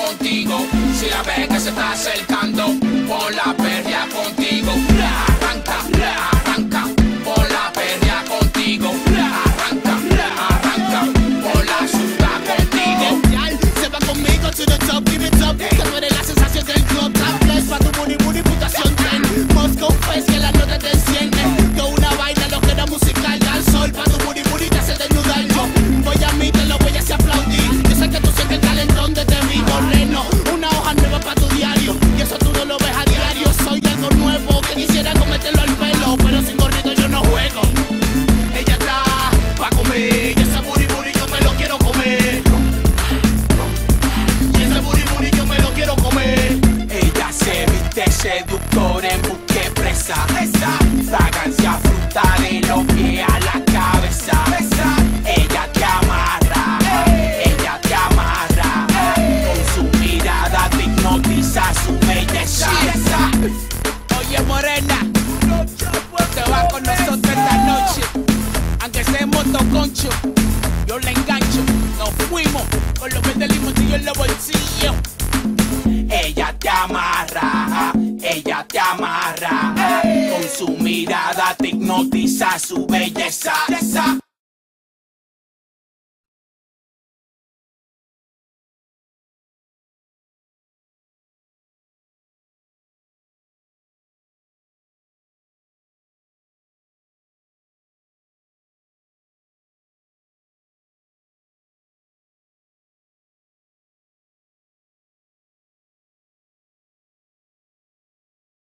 contigo. Si la ves que se está acercando, pon la perrea contigo. Arranca, arranca, pon la perrea contigo. Arranca, arranca, pon la susta contigo. Se va conmigo to the top, give it up. Que tú eres la sensación del club. Top place pa' tu booty, booty, puntuación 10. Moscow Face, que la nota te enciende. Con una vaina, lo que era musical. Al sol pa' tu booty, booty, te hace desnudar. Yo voy a mí, te lo voy a hacer aplaudir. Yo sé que tú sientes el calentón de mi moreno. Una hoja nueva pa' tu diario. Y eso tú no lo ves a diario. Soy algo nuevo que quisiera cometerlo al pelo. Pero sin gorrito yo no juego. Ella está pa' comer. Y ese booty, booty, yo me lo quiero comer. Y ese booty, booty, yo me lo quiero comer. Ella se viste seductora en busque presa. Fragancia fruta de los pies a la cabeza. Ella te amarra, ella te amarra. Con su mirada te hipnotiza su belleza. Oye morena, te vas con nosotros esta noche. Aunque sea en motoconcho, yo la engancho. Nos fuimos con los 20 limoncillos en los bolsillos. Ella te amarra, ella te amarra. Con su mirada te hipnotiza su belleza.